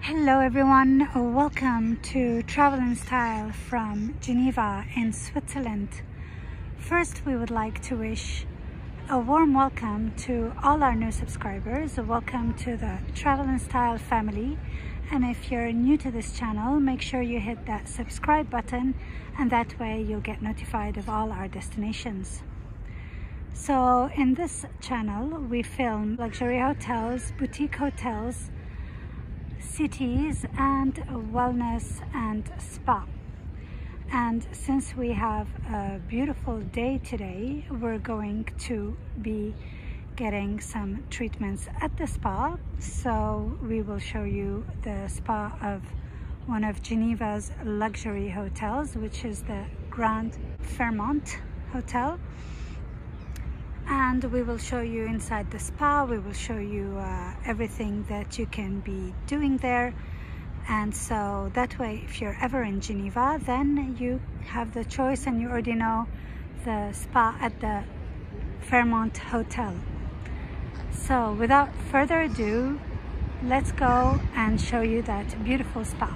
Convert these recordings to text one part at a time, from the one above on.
Hello everyone, welcome to Travel in Style from Geneva in Switzerland. First, we would like to wish a warm welcome to all our new subscribers. Welcome to the Travel in Style family. And if you're new to this channel, make sure you hit that subscribe button, and that way you'll get notified of all our destinations. So in this channel, we film luxury hotels, boutique hotels, cities, and wellness and spa. And since we have a beautiful day today, we're going to be getting some treatments at the spa. So we will show you the spa of one of Geneva's luxury hotels, which is the Grand Fairmont Hotel. And we will show you inside the spa. We will show you everything that you can be doing there. And so that way, if you're ever in Geneva, then you have the choice, and you already know the spa at the Fairmont Hotel. So without further ado, let's go and show you that beautiful spa.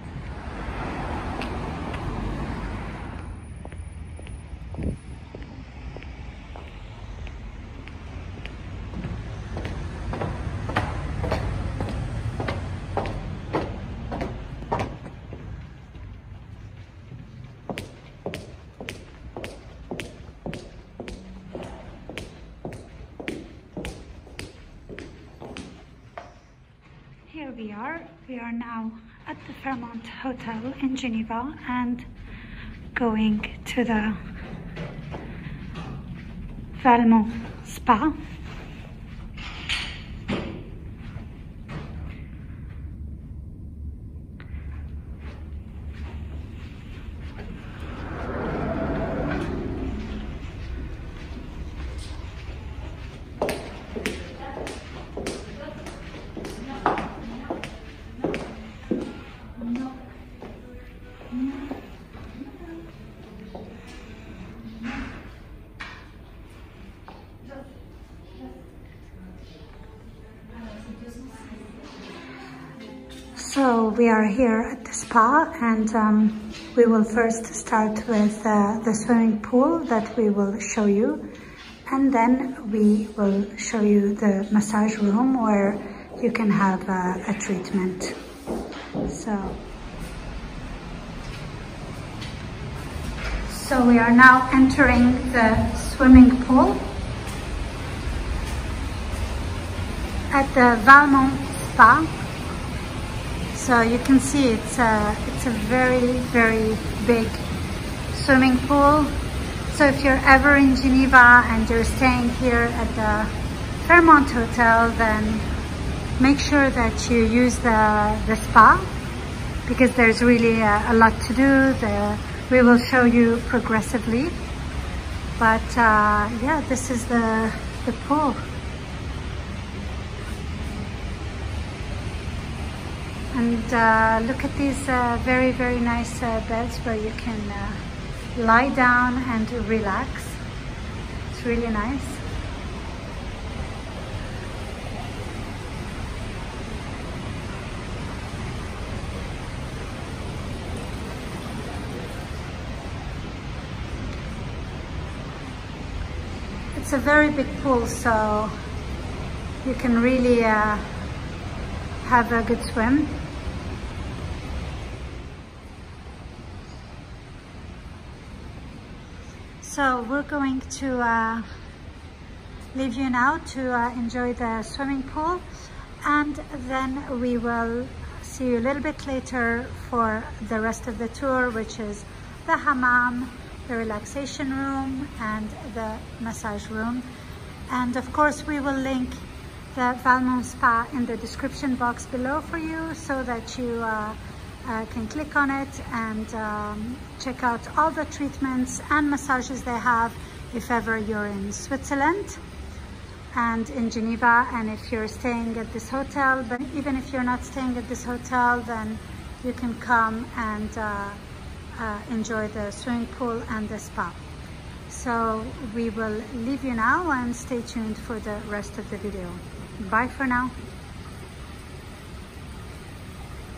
Here we are now at the Fairmont Hotel in Geneva and going to the Valmont Spa. So we are here at the spa, and we will first start with the swimming pool that we will show you, and then we will show you the massage room where you can have a treatment. So we are now entering the swimming pool at the Valmont Spa. So you can see it's a very, very big swimming pool. So if you're ever in Geneva and you're staying here at the Fairmont Hotel, then make sure that you use the spa, because there's really a lot to do. We will show you progressively. But yeah, this is the pool. And look at these very, very nice beds where you can lie down and relax. It's really nice. It's a very big pool, so you can really have a good swim. So we're going to leave you now to enjoy the swimming pool, and then we will see you a little bit later for the rest of the tour, which is the hammam, the relaxation room, and the massage room. And of course, we will link the Valmont Spa in the description box below for you, so that you can click on it and check out all the treatments and massages they have if ever you're in Switzerland and in Geneva, and if you're staying at this hotel. But even if you're not staying at this hotel, then you can come and enjoy the swimming pool and the spa. So we will leave you now, and stay tuned for the rest of the video. Bye for now.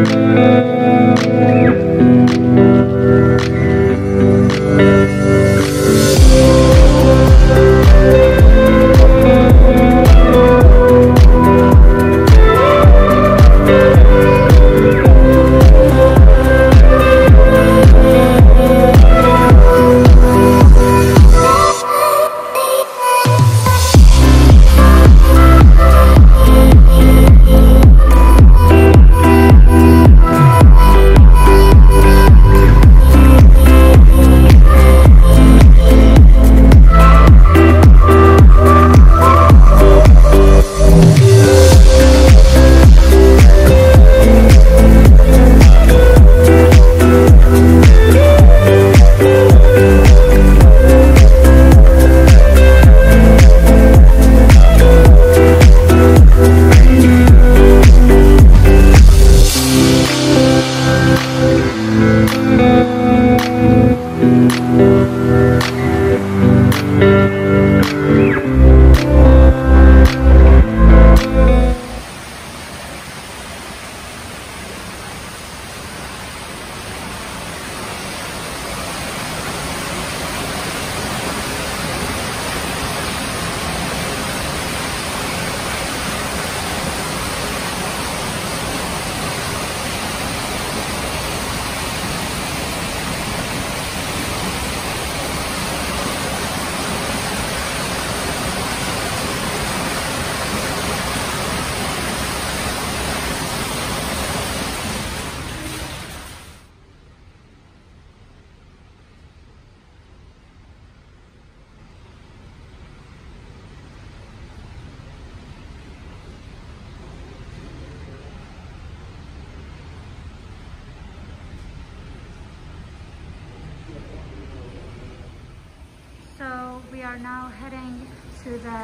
So we are now heading to the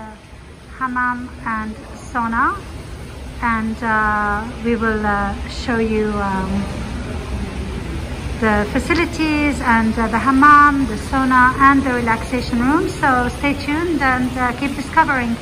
hammam and sauna, and we will show you the facilities and the hammam, the sauna and the relaxation room. So stay tuned and keep discovering.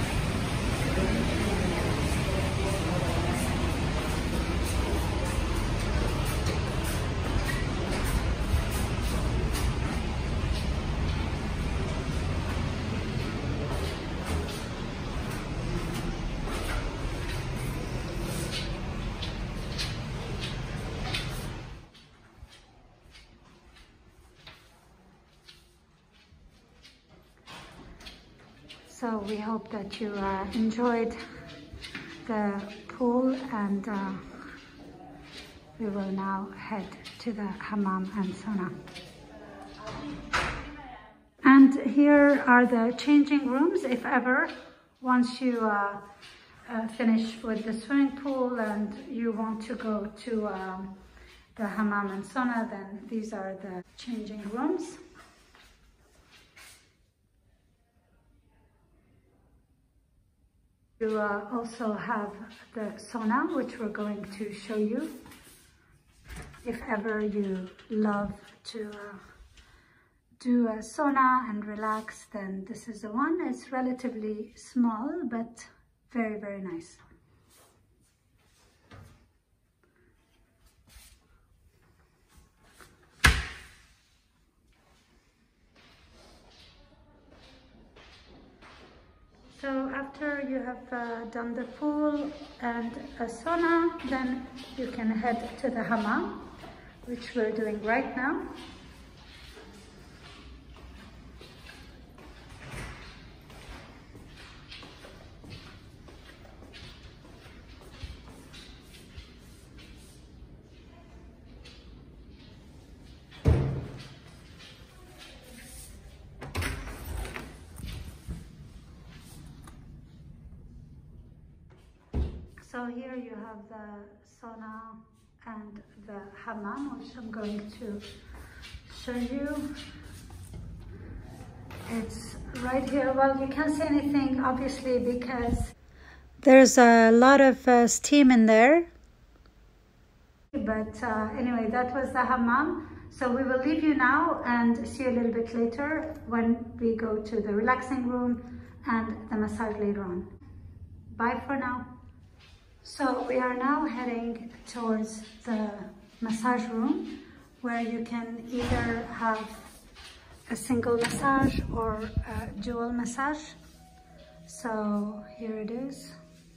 So we hope that you enjoyed the pool, and we will now head to the hammam and sauna. And here are the changing rooms if ever, once you finish with the swimming pool and you want to go to the hammam and sauna, then these are the changing rooms. You also have the sauna, which we're going to show you. If ever you love to do a sauna and relax, then this is the one. It's relatively small, but very, very nice. So after you have done the pool and a sauna, then you can head to the hammam, which we're doing right now. So here you have the sauna and the hammam, which I'm going to show you. It's right here. Well, you can't see anything, obviously, because there's a lot of steam in there. But anyway, that was the hammam. So we will leave you now and see you a little bit later when we go to the relaxing room and the massage later on. Bye for now. So we are now heading towards the massage room, where you can either have a single massage or a dual massage. So here it is.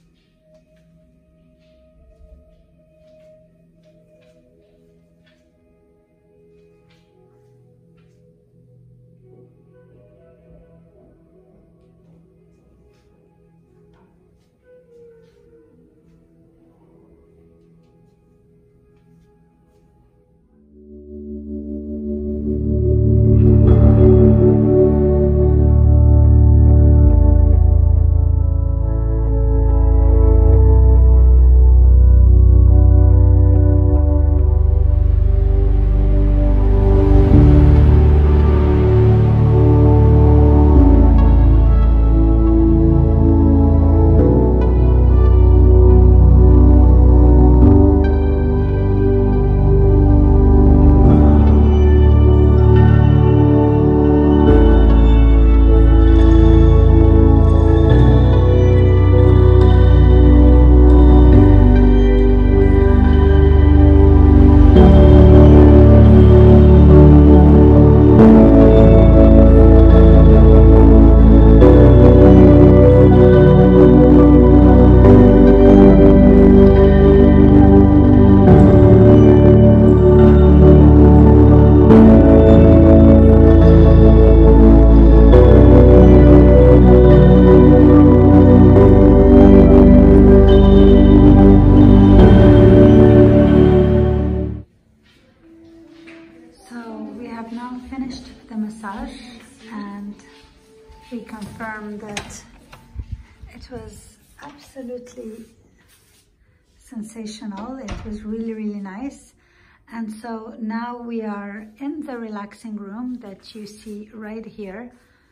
And we confirmed that it was absolutely sensational. It was really, really nice. And so now we are in the relaxing room that you see right here.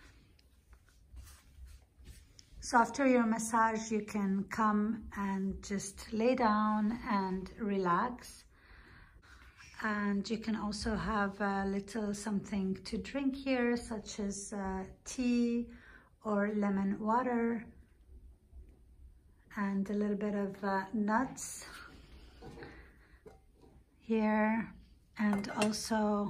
So after your massage, you can come and just lay down and relax. And you can also have a little something to drink here, such as tea or lemon water, and a little bit of nuts here, and also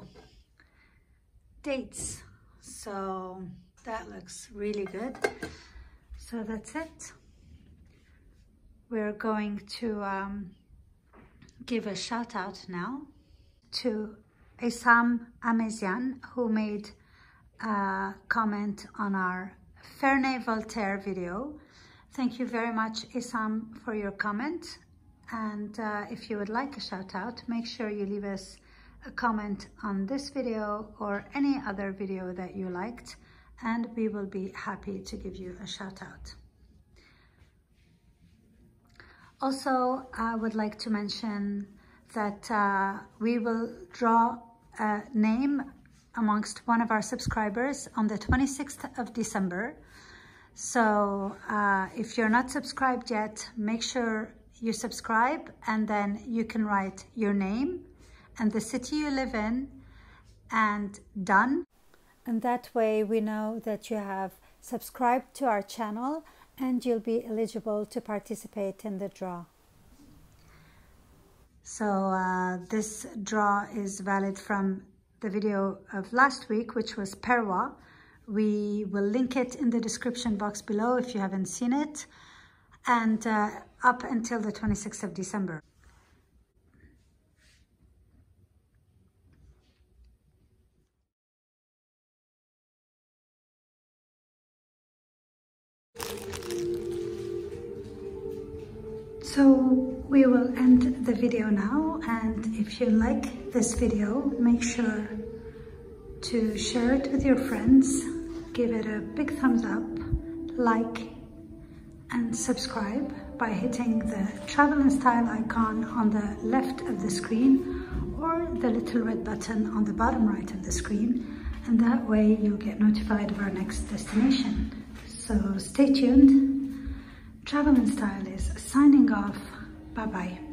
dates. So that looks really good. So that's it. We're going to give a shout out now to Essam Amezian, who made a comment on our Ferney Voltaire video. Thank you very much, Essam, for your comment. And if you would like a shout out, make sure you leave us a comment on this video or any other video that you liked, and we will be happy to give you a shout out. Also, I would like to mention that we will draw a name amongst one of our subscribers on the 26th of December. So if you're not subscribed yet, make sure you subscribe, and then you can write your name and the city you live in and done. And that way we know that you have subscribed to our channel and you'll be eligible to participate in the draw. So this draw is valid from the video of last week, which was Perwa. We will link it in the description box below if you haven't seen it, and up until the 26th of December. So we will end the video now, and if you like this video, make sure to share it with your friends, give it a big thumbs up, like and subscribe by hitting the Travel in Style icon on the left of the screen or the little red button on the bottom right of the screen, and that way you'll get notified of our next destination. So stay tuned. Travel in Style is signing off. Bye-bye.